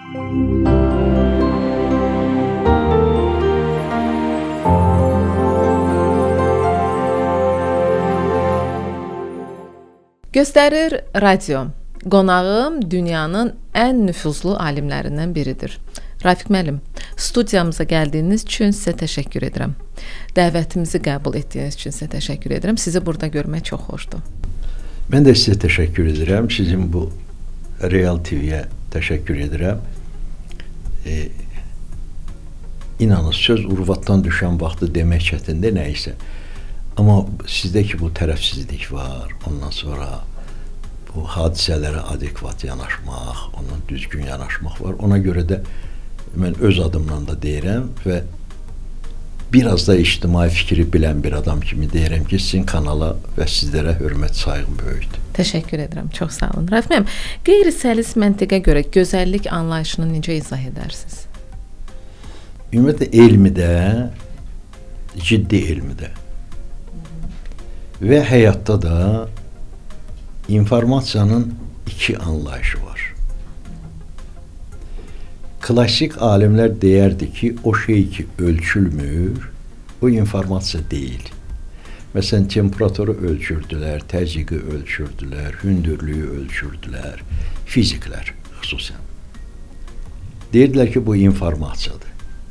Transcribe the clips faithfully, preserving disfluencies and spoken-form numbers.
Göstərir radio. Qonağım dünyanın ən nüfuzlu alimlərindən biridir. Rafiq müəllim, studiyamıza gəldiyiniz üçün sizə təşəkkür edirəm. Dəvətimizi qəbul etdiyiniz üçün sizə təşəkkür edirəm. Sizi burada görmək çox xoşdur. Mən də sizə təşəkkür edirəm. Sizin bu Real T V-yə təşəkkür edirəm. E, İnanın, söz urvatdan düşən vaxtı demək çətindir nəysə. Amma sizdəki bu tərəfsizlik var. Ondan sonra bu hadisələrə adekvat yanaşmaq, ondan düzgün yanaşmaq var. Ona görə də mən öz adımdan da deyirəm və biraz da ictimai fikri bilən bir adam kimi deyirəm ki, sizin kanala və sizlərə hörmət, sayğım böyükdür. Təşəkkür edirəm, çox sağ olun. Rafiq müəllim, qeyri-səlis məntiqə görə gözəllik anlayışını necə izah edərsiniz? Ümumiyyətlə, elmidə, ciddi elmidə və həyatda da informasiyanın iki anlayışı var. Klasik alimlər deyərdi ki, o şey ki ölçülmür, o informasiya deyil. Məsələn, temperaturu ölçürdülər, təzyiqi ölçürdülər, hündürlüyü ölçürdülər, fiziklər xüsusən. Deyirdilər ki, bu informasiyadır.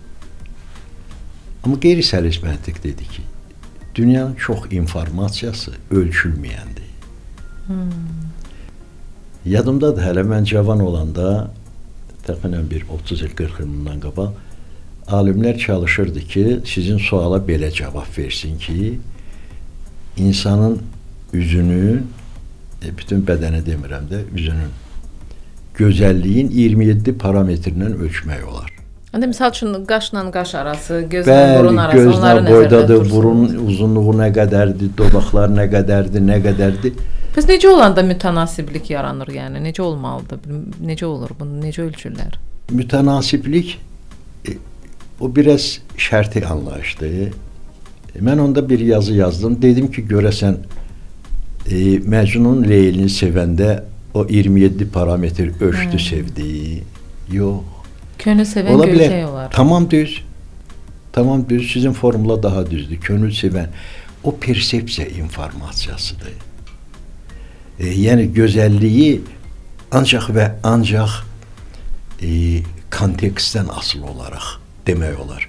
Amma qeyri-səlis məntiq dedi ki, dünyanın çox informasiyası ölçülməyəndir. Hmm. Yadımdadır, hələ mən cavan olanda, təxminən bir otuz il, qırx il bundan qabaq, alimlər çalışırdı ki, sizin suala belə cavab versin ki, insanın üzünün, e, bütün bədəni demirəm də, üzünün gözəlliyin iyirmi yeddi parametrindən ölçmək olar. Hadi misal üçün qaşla qaş arası, gözlə burun arası, gözlə onları boydadır, burun uzunluğu nə qədərdir, dodaqlar nə qədərdir, nə qədərdir. Bəs necə olanda mütənasiblik yaranır, yəni necə olmalıdır, necə olur, bunu necə ölçürlər? Mütənasiblik e, o biraz şərti anlayışdır. E, mən onda bir yazı yazdım, dedim ki, görəsən e, Məcnun Leylini sevəndə o iyirmi yeddi parametr ölçdü, hmm. sevdi. Yox. Könül sevən göyçək olar. Tamam düz. Tamam düz. Sizin formula daha düzdür. Könül sevən. O persepsiya informasiyasıdır. E, yəni gözəlliyi ancaq və ancaq e, kontekstdən asılı olaraq demək olar.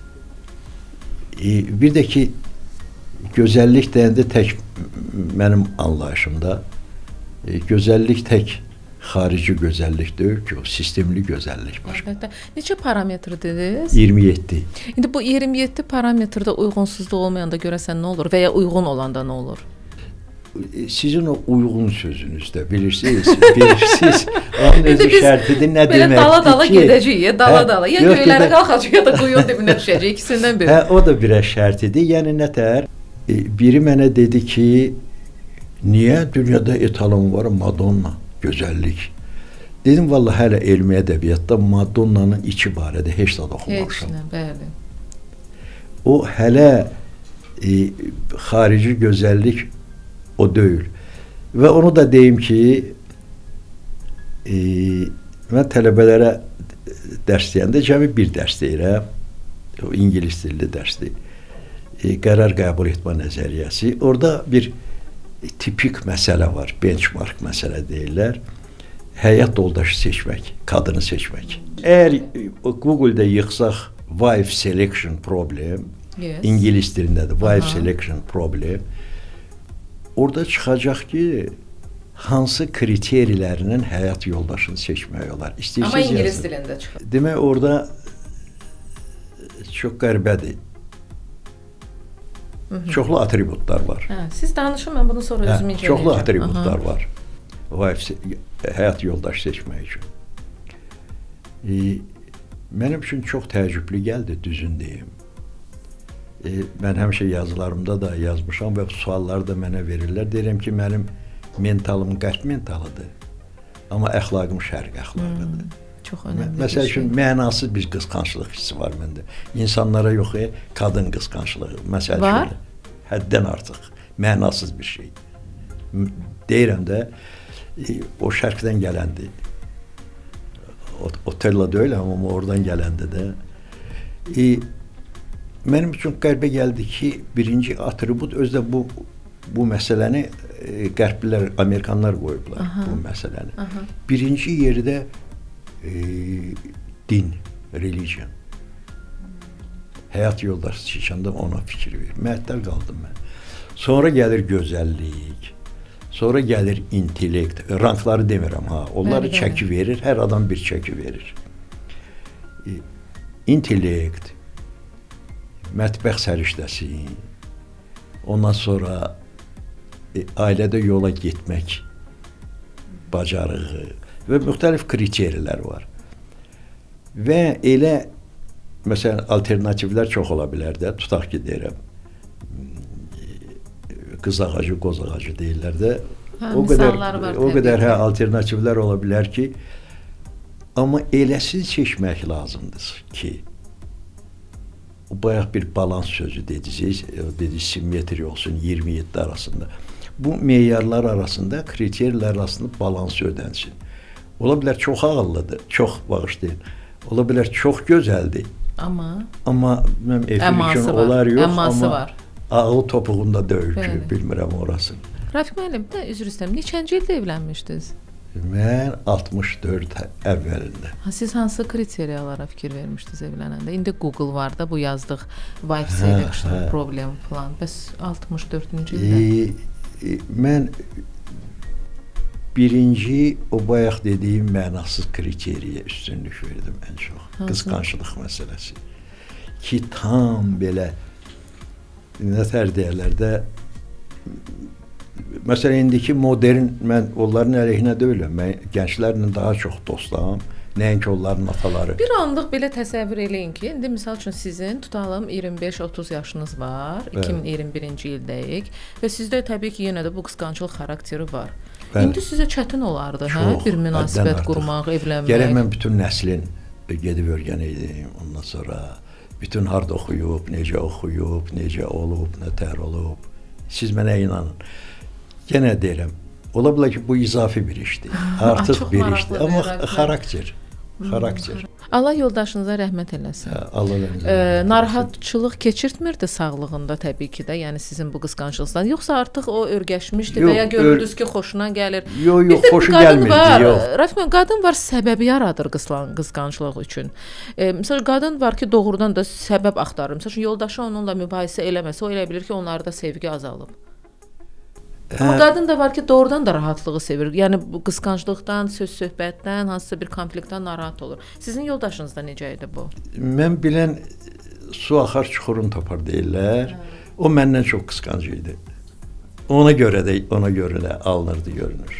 E, bir də ki, gözəllik deyəndə tək mənim anlayışımda e, gözəllik tək xarici gözəllik deyil ki, o sistemli gözəllik başqa. Əlbəttə. Neçə parametr dediniz? iyirmi yeddi. İndi bu iyirmi yeddi parametrdə uyğunsuzluq olmayanda görəsən nə olur və ya uyğun olanda nə olur? Sizin o uyğun sözünüzdə bilirsiniz, bilirsiniz. Onun özü şərtidir, nə deməkdir ki? Belə dala-dala gedəcəyik, dala-dala. Ya göylərə qalxacaq, ya da quyun dibinə düşəcək, ikisindən biri. Hə, o da biraz şərtidir. Yəni nətər? Biri mənə dedi ki, niyə dünyada etalon var, Madonna, gözəllik? Dedim, vallahi hələ elmi ədəbiyyatda Madonnanın içi barədə heç də oxumamışam. Heç nə, bəli. O hələ e, xarici gözəllik o deyil. Və onu da deyim ki, e, mən tələbələrə dərs deyəndə cəmi bir dərs deyirəm, o ingilis dilli dərsdir, e, qərar qəbul etmə nəzəriyyəsi. Orada bir tipik məsələ var, benchmark məsələ deyirlər, həyat yoldaşı seçmək, qadını seçmək. Əgər Google-da yıxsaq wife selection problem, yes. İngilis dilindədir, wife Aha. selection problem, orada çıxacaq ki, hansı kriterilərinin həyat yoldaşını seçmək olar. İstəyirsiniz Amma ingilis yazın. dilində çıxır. Demək, orada çox qəribədir. Hı -hı. Çoxlu atributlar var. Hə, siz danışın, mən bunu sonra hə, özüm incələyəcəm. Çoxlu atributlar Aha. var. Wife, həyat yoldaşı seçmək üçün. E, mənim üçün çox təəccüblü gəldi, düzün deyim. E, mən həmişə yazılarımda da yazmışam və suallar da mənə verirlər. Deyirəm ki, mənim mentalım qərb mentalıdır, amma əxlaqım şərq əxlaqıdır. Hmm, çox önəmli Məsəl üçün, şey. mənasız bir qısqanclıq hissi var məndə. İnsanlara yox, e, qadın qısqanclığı. Məsəl var? üçün, həddən artıq, mənasız bir şey. Deyirəm də, e, o şərqdən gələndir. O, o Otello deyil, amma oradan gələndə də. E, mənim üçün qəribə gəldi ki, birinci atribut özdə bu bu məsələni e, qərblər, Amerikanlar qoyublar. Aha. Bu məsələni. Aha. Birinci yerdə e, din, religion. Həyat yoldaşı seçəndə ona fikir verir. Məəttəl qaldım mən. Sonra gəlir gözəllik. Sonra gəlir intellekt. Rankları demirəm ha. Onları bəli, çəki bəli. Verir. Hər adam bir çəki verir. E, intellekt, mətbəx səriştəsi, ondan sonra e, ailədə yola getmək bacarığı və müxtəlif kriterilər var. Və elə, məsələn, alternativlər çox ola bilər də, tutaq ki, deyirəm, qız ağacı, qoz ağacı deyirlər də, hə, o qədər, var, o qədər hə, alternativlər ola bilər ki, amma eləsini seçmək lazımdır ki, bayaq bir balans sözü dediniz, dedi simmetri olsun iyirmi yeddi arasında. Bu meyarlar arasında, kriterlər arasında balans ödənsin. Ola bilər çox ağıllıdır, çox bağışlayın. Ola bilər çox gözəldir. Amma amma mənim efirikən olar yox, əması amma var. Ağıl topuğunda deyil ki, bilmirəm orasını. Rafiq müəllim, də üzr istəyirəm, neçənci ildə evlənmişdiniz? Mən altmış dörd əvvəlində. Ha, siz hansı kriteriyalara fikir vermişdiniz evlənəndə? İndi Google var da, bu yazdıq wife selection hə, hə. problem falan. Bəs altmış dördüncü ildə? E, e, mən birinci o bayaq dediyim mənasız kriteriyə üstünlük verdim ən çox. Hansı? Qısqanclıq məsələsi. Ki tam belə nətər deyərlər də, məsələn, indiki modern, mən onların əleyhinə deyiləm, mən gənclərlə daha çox dostam, nəinki onların ataları. Bir anlıq belə təsəvvür eləyin ki, indi misal üçün sizin tutalım iyirmi beş otuz yaşınız var, evet. iki min iyirmi birinci ildəyik və sizdə təbii ki, yenə də bu qısqanclıq xarakteri var. Bəli. İndi sizə çətin olardı, çox, hə? Bir münasibət qurmaq, evlənmək. Gərək mən bütün nəslin gedib öyrənəydim, ondan sonra bütün harda oxuyub, necə oxuyub, necə olub, nətər olub. Siz mənə inanın. Yenə deyirəm, ola bilər ki, bu izafi bir işdir, artıq bir işdir, amma xarakter, xarakter. Allah yoldaşınıza rəhmət eləsin. Hə, Allah rəhmət eləsin. Narahatçılıq keçirtmirdi sağlığında təbii ki də, yəni sizin bu qısqanclığınızdan, yoxsa artıq o örgəşmişdi və ya görürdünüz ki, xoşuna gəlir? Yox, yox, xoşu gəlmirdi, yox. Rafiq, qadın var, səbəbi yaradır qısqanclıq üçün. E, misal, qadın var ki, doğrudan da səbəb axtarır. Misal, yoldaşı onunla mübahisə eləməsə, o elə bilir ki, onlarda sevgi azalıb. Amma qadın da var ki, doğrudan da rahatlığı sevir. Yəni bu qısqanclıqdan, söz söhbətdən, hansısa bir konfliktdən narahat olur. Sizin yoldaşınız da necə idi bu? Mən bilən su axar çuxurun tapar deyirlər. Hə. O məndən çox qısqanc idi. Ona görə də, ona görə də alınırdı, görünür.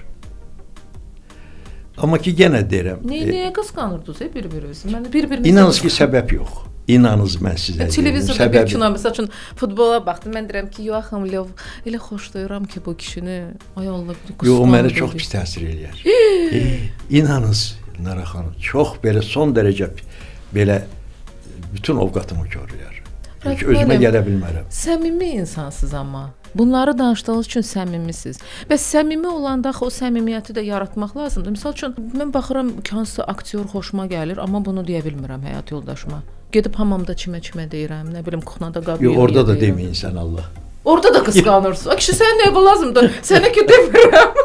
Amma ki, yenə deyirəm. Niyə, niyə qısqanırdınız bir-biriniz? Mən bir-biriniz. İnanın ki, səbəb yox. İnanız mən sizə deyim. Televizorda bir kino, məsəl üçün futbola baxdım, mən deyirəm ki, Joachim Löw, elə xoşlayıram ki, bu kişini, ay Allah, qısqanır. Yox, o mənə çox pis təsir eləyər. e, İnanız, Nara xanım, çox belə son dərəcə belə bütün ovqatımı görürlər. Çünki özümə gələ bilmərəm. Səmimi insansınız amma. Bunları danışdığınız üçün səmimisiniz. Və səmimi olanda o səmimiyyəti də yaratmaq lazımdır. Misal üçün, mən baxıram ki, hansısa aktyor xoşuma gəlir, amma bunu deyə bilmirəm həyat yoldaşıma. Gedib hamamda çimə-çimə deyirəm, nə bilim, kuxnada qab yox, orada da deməyin sən Allah. Orada da qısqanırsın. O kişi sən nə lazımdır? Sənə ki demirəm.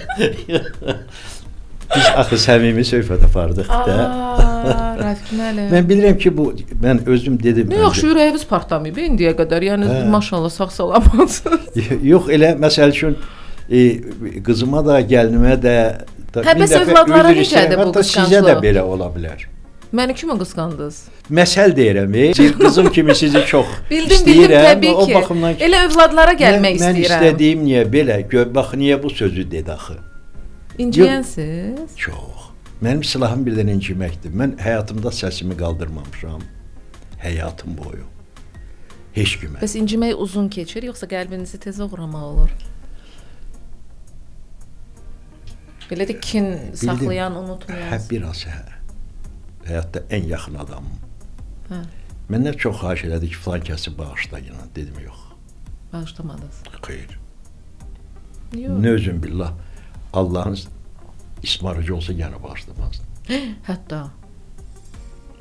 Biz axı səmimi söhbət apardıq da. Rafiq müəllim. Mən bilirəm ki, bu, mən özüm dedim. Nə yaxşı, ürəyiniz partlamayıb indiyə qədər, yəni hə. Maşallah sağ-salamansınız. Yox, elə məsəl üçün e, qızıma da, gəlinimə də, da hə, bəs övladlara necədir bu qısqanclıq? Sizə də belə ola bilər. Məni kimi qısqandınız? Məsəl deyirəm, e, bir qızım kimi sizi çox bildim, istəyirəm. Bildim, təbii o ki. Baxımdan ki, elə övladlara gəlmək mən, istəyirəm. Mən istədiyim niyə belə, gör, bax, niyə bu sözü dedi axı? İnciyənsiz? Çox. Mənim silahım birdən inciməkdir. Mən həyatımda səsimi qaldırmamışam. Həyatım boyu. Heç kimə. Bəs incimək uzun keçir, yoxsa qəlbinizi tez uğramaq olur? Belə də kin saxlayan, unutmayan. Hə, biraz hə. Həyatda ən yaxın adamım. Hə. Məndən çox xahiş elədi ki, filan kəsi bağışlayın. Dedim, yox. Bağışlamadınız? Xeyr. Yox. Nə özüm billah. Allahın ismarıcı olsa yenə bağışlamazdı. Hətta.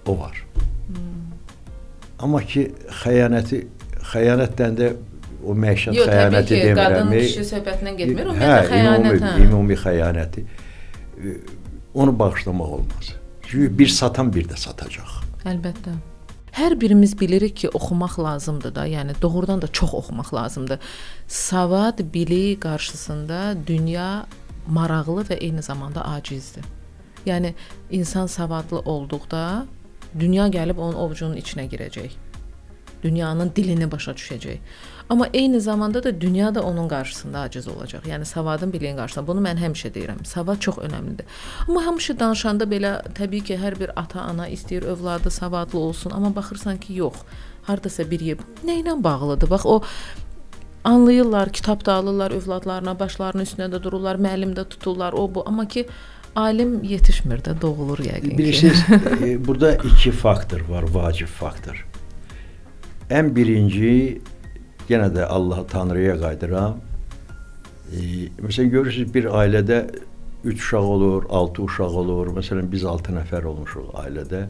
o var. Hmm. Amma ki xəyanəti, xəyanətdən də o məişət Yo, xəyanəti demirəm. Yox, təbii ki, qadın kişi söhbətindən getmir, o hə, xəyanət. Ümumi, ümumi xəyanəti. Onu bağışlamaq olmaz. Çünki bir satan bir də satacaq. Əlbəttə. Hər birimiz bilirik ki, oxumaq lazımdır da, yəni doğrudan da çox oxumaq lazımdır. Savad, bilik qarşısında dünya maraqlı və eyni zamanda acizdir. Yəni insan savadlı olduqda dünya gəlib onun ovucunun içinə girəcək. Dünyanın dilini başa düşəcək. Amma eyni zamanda da dünya da onun qarşısında aciz olacaq. Yəni savadın, biliyin qarşısında. Bunu mən həmişə deyirəm. Savad çox önəmlidir. Amma həmişə danışanda belə təbii ki, hər bir ata-ana istəyir övladı savadlı olsun, amma baxırsan ki, yox. Hardasa bir yer. Nə ilə bağlıdır? Bax o anlayırlar, kitabda alırlar övladlarına, başlarının üstünə də dururlar, müəllim də tuturlar, o bu. Amma ki alim yetişmir də, doğulur yəqin ki. Bilirsiniz, e, burada iki faktor var, vacib faktor. Ən birinci, yenə də Allah Tanrıya qayıdıram. E, məsələn, görürsünüz, bir ailədə üç uşaq olur, altı uşaq olur. Məsələn, biz altı nəfər olmuşuq ailədə.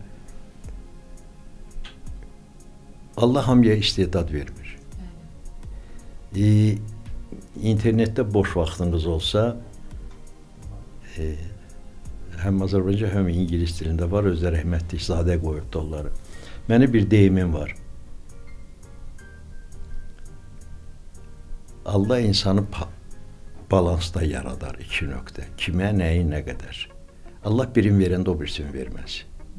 Allah hamıya istedad vermir. E, internetdə boş vaxtınız olsa, e, həm Azərbaycan, həm İngilis dilində var, özü rəhmətli sadə qoyubdu onları. Mənim bir deyimim var. Allah insanı balansda yaradar, iki nöqtə. Kimə, nəyi, nə qədər. Allah birim verəndə o birisini verməz.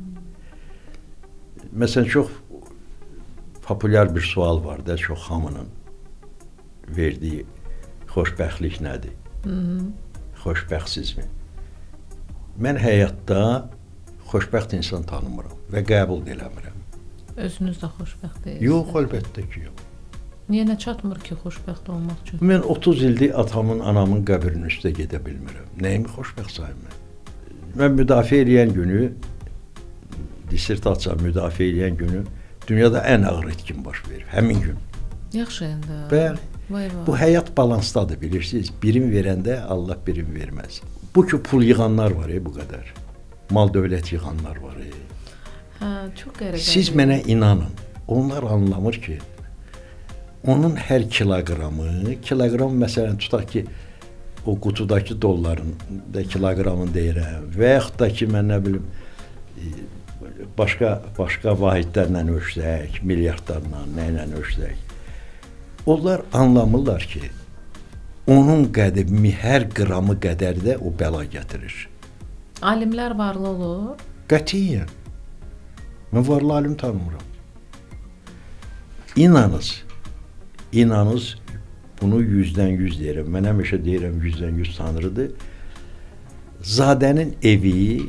Məsələn, çox populyar bir sual var da, çox hamının verdiyi xoşbəxtlik nədir? Hı-hı. Xoşbəxtsizmi? Mən həyatda xoşbəxt insan tanımıram və qəbul eləmirəm. Özünüz də xoşbəxt deyilsiniz? Yox, əlbəttə ki, yox. Niyə nə çatmır ki, xoşbəxt olmaq üçün? Mən otuz ildir atamın, anamın qəbrinin üstə gedə bilmirəm. Nəyimi xoşbəxt sayım? Mən müdafiə eləyən günü, dissertasiya müdafiə eləyən günü dünyada ən ağır itkin baş verir. Həmin gün. Yaxşı indi. Bəli. Vay vay. Bu həyat balansdadır, bilirsiniz. Birim verəndə Allah birim verməz. Bu ki, pul yığanlar var, e, bu qədər. Mal dövlət yığanlar var. E. Hə, çox qəribə. Siz mənə inanın. Onlar anlamır ki, onun hər kiloqramı, kiloqram məsələn tutaq ki, o qutudakı dolların da kiloqramını deyirəm və yaxud da ki, mən nə bilim, başqa başqa vahidlərlə ölçsək, milyardlarla, nə ilə ölçsək, onlar anlamırlar ki, onun qədimi hər qramı qədər də o bəla gətirir. Alimlər varlı olur? Qətiyyən. Mən varlı alim tanımıram. İnanız, İnanız, bunu yüzdən yüz deyirəm. Mən həmişə deyirəm, yüzdən yüz tanrıdır. Zadənin evi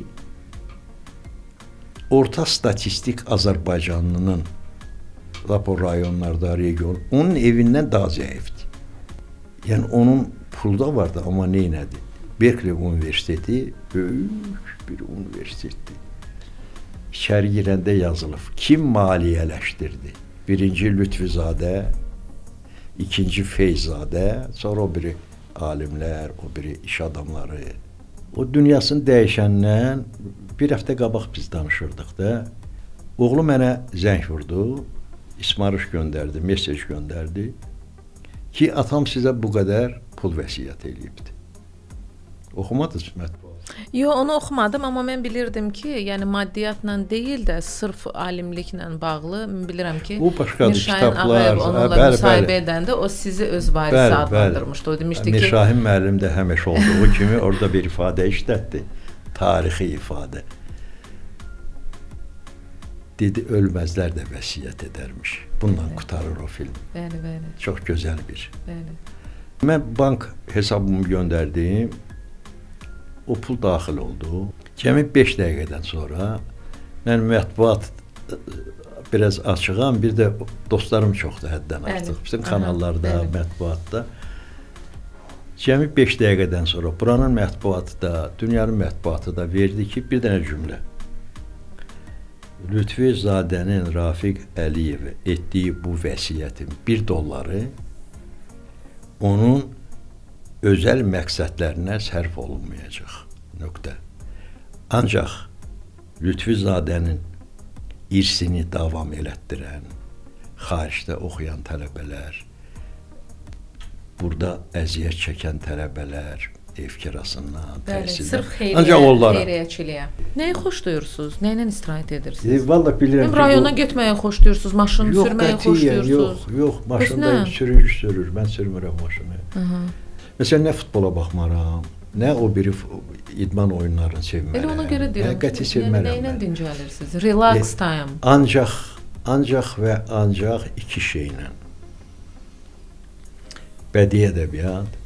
orta statistik Azərbaycanlının lap o rayonlarda, region, onun evindən daha zəifdir. Yəni, onun pulda vardı, amma neynədir? Berkeley Universiteti böyük bir universitetdir. İçəri girəndə yazılıb. Kim maliyyələşdirdi? Birinci Lütfüzadə, İkinci Feyzadə, sonra o biri alimlər, o biri iş adamları. O dünyasını dəyişəndən bir həftə qabaq biz danışırdıq da. Oğlu mənə zəng vurdu, ismarış göndərdi, mesaj göndərdi ki, atam sizə bu qədər pul vəsiyyət eləyibdi. Oxumadınız mətbuat? Yox, onu oxumadım, amma mən bilirdim ki, yəni maddiyyatla deyil də sırf alimliklə bağlı, bilirəm ki, Mirşahin Ağayev onunla müsahibə edəndə o sizi öz varisi adlandırmışdı. O demişdi ki, Mirşahin müəllim də həmişə olduğu kimi orada bir ifadə işlətdi, tarixi ifadə. Dedi, ölməzlər də vəsiyyət edərmiş. Bununla bəli, qutarır o film. Bəli, bəli. Çox gözəl bir. Bəli. Mən bank hesabımı göndərdim. O pul daxil oldu. Cəmi beş dəqiqədən sonra mən mətbuat biraz açığam, bir də dostlarım çoxdur həddən artıq. Bütün kanallarda, bəli, mətbuatda. Cəmi beş dəqiqədən sonra buranın mətbuatı da, dünyanın mətbuatı da verdi ki, bir dənə cümlə. Lütfuzadənin Rafiq Əliyev etdiyi bu vəsiyyətin bir dolları onun özəl məqsədlərinə sərf olunmayacaq. Nöqtə. Ancaq Lütfuzadənin irsini davam elətdirən, xaricdə oxuyan tələbələr, burada əziyyət çəkən tələbələr, ev kirasından, təhsildən. Sırf xeyriyyə, Ancaq onlara. xeyriyyəçiliyə. Nəyi xoşlayırsınız? Nə ilə istirahət edirsiniz? E, Valla bilirəm Həm rayona bu... getməyi xoşlayırsınız, maşın yox, sürməyi qətiyyən, xoşlayırsınız? Yox, yox, maşında sürücü sürür, mən sürmürəm maşını. Hı-hı. Məsələn, nə futbola baxmaram, nə o biri idman oyunlarını sevmərəm. Elə ona görə deyirəm, qəti sevmərəm. Yəni, nə ilə dincəlirsiniz? Relax e, time. Ancaq, ancaq və ancaq iki şeylə. Bədii ədəbiyyat,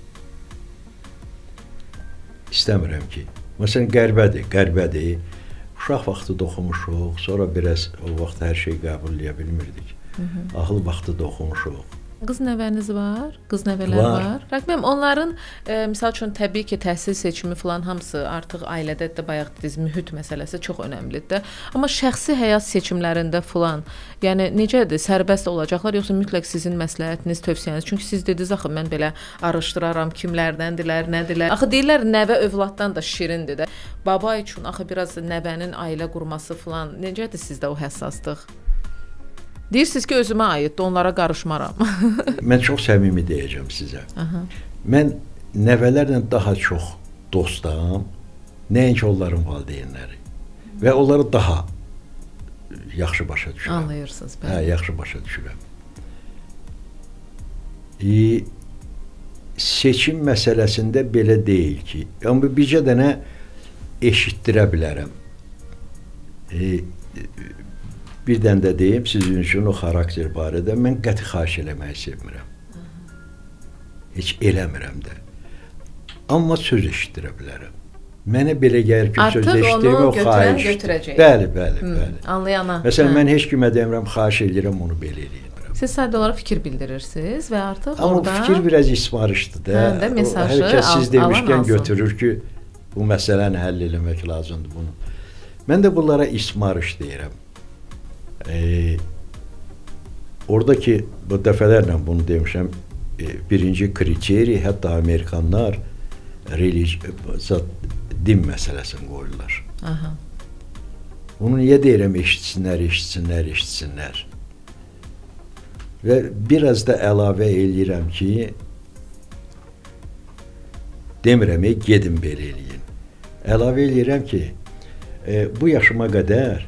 İstəmirəm ki, məsələn, qərbədir, qərbədir, uşaq vaxtı da oxumuşuq, sonra biraz o vaxt hər şey qəbul edə bilmirdik. Hı -hı. Ahıl vaxtı da oxumuşuq. Qız nəvəniz var, qız nəvələr var. var. Rəqməm, onların, e, misal üçün, təbii ki, təhsil seçimi falan hamısı artıq ailədə də bayaq dediniz, mühit məsələsi çox önəmlidir. Amma şəxsi həyat seçimlərində falan, yəni necədir, sərbəst olacaqlar, yoxsa mütləq sizin məsləhətiniz, tövsiyəniz? Çünki siz dediniz, axı, mən belə araşdıraram, kimlərdəndirlər, nədirlər. Axı, deyirlər, nəvə övladdan da şirindir də. Baba üçün, axı, biraz nəvənin ailə qurması falan, necədir sizdə o həssaslıq? Deyirsiniz ki, özümə aiddir, onlara qarışmaram. Mən çox səmimi deyəcəm sizə. Aha. Mən nəvələrlə daha çox dostam, nəinki onların valideynləri. Və onları daha yaxşı başa düşürəm. Anlayırsınız. Bəli. Hə, yaxşı başa düşürəm. E, seçim məsələsində belə deyil ki, amma bircə dənə eşitdirə bilərəm. E, Bir dən də deyim, sizin üçün o xarakter barədə mən qəti xahiş eləməyi sevmirəm. Heç eləmirəm də. Amma söz eşitdirə bilərəm. Mənə belə gəlir ki, söz eşitdirmə o xahiş. Götürəcək. Bəli, bəli, Hı, bəli. Anlayana. Məsələn, hə. mən heç kimə demirəm, xahiş edirəm, onu belə eləyirəm. Siz sadə olaraq fikir bildirirsiniz və artıq Amma orada... Amma fikir biraz ismarışdır da. Həm də mesajı Hər kəs siz demişkən alsın. götürür ki, bu məsələni həll eləmək lazımdır bunu. Mən də bunlara ismarış deyirəm. Ee, oradakı bu dəfələrlə bunu demişəm, e, birinci kriteri, hətta Amerikanlar religi, din məsələsini qoyurlar. Aha. Bunu niyə deyirəm, eşitsinlər, eşitsinlər, eşitsinlər. Və biraz da əlavə eləyirəm ki, demirəm, e, gedin belə eləyin. Əlavə eləyirəm ki, e, bu yaşıma qədər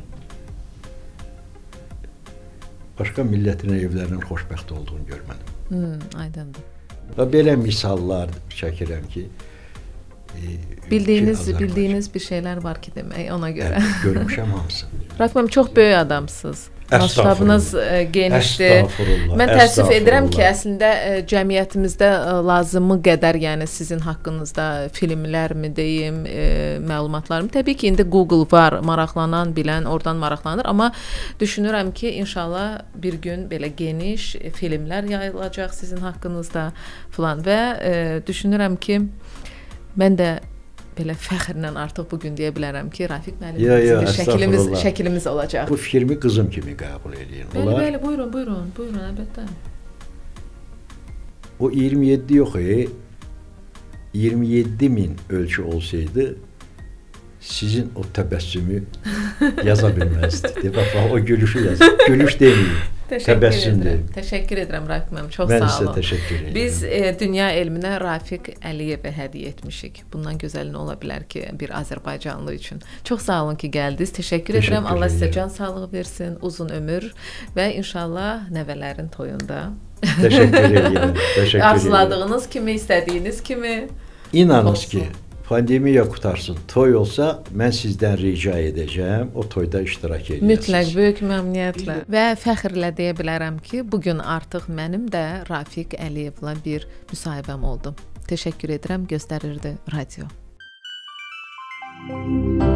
başqa millətin evlərinin xoşbəxt olduğunu görmədim. Hmm, aydındır. Və belə misallar çəkirəm ki, e, bildiyiniz, ki, bildiyiniz bir şeylər var ki demək, ona görə. Hə, görmüşəm hamısını. Rəqməm, çox böyük adamsınız. Masştabınız e, genişdir. Mən təəssüf edirəm ki, əslində e, cəmiyyətimizdə e, lazımı qədər, yəni sizin haqqınızda filmlərmi deyim, e, məlumatlarımı. Təbii ki, indi Google var, maraqlanan, bilən, oradan maraqlanır. Amma düşünürəm ki, inşallah bir gün belə geniş e, filmlər yayılacaq sizin haqqınızda falan. Və e, düşünürəm ki, mən də belə fəxrlə artıq bugün deyə bilərəm ki, Rafiq müəllimimizin şəklimiz, şəklimiz olacaq. Bu fikrimi qızım kimi qəbul edin. Bəli, bəli, buyurun, buyurun, buyurun, əlbəttə. O iyirmi yeddi yox, e, iyirmi yeddi min ölçü olsaydı, sizin o təbəssümü yaza bilməzdi. Bax, o gülüşü yaz. Gülüş deməyin. Təşəkkür edirəm. Təşəkkür edirəm Rafiq müəllim. Çox mən sağ olun. Mən sizə təşəkkür edirəm. Biz e, dünya elminə Rafiq Əliyevə hədiyyə etmişik. Bundan gözəl nə ola bilər ki, bir Azərbaycanlı üçün. Çox sağ olun ki, gəldiniz. Təşəkkür, təşəkkür edirəm. Allah sizə can sağlığı versin, uzun ömür və inşallah nəvələrin toyunda. Təşəkkür edirəm. Təşəkkür arzuladığınız kimi, istədiyiniz kimi. İnanınız ki, pandemiya qutarsın, toy olsa, mən sizdən rica edəcəm, o toyda iştirak edəsiniz. Mütləq, böyük məmnuniyyətlə. Və fəxrlə deyə bilərəm ki, bugün artıq mənim də Rafiq Əliyevlə bir müsahibəm oldu. Təşəkkür edirəm, göstərirdi radio.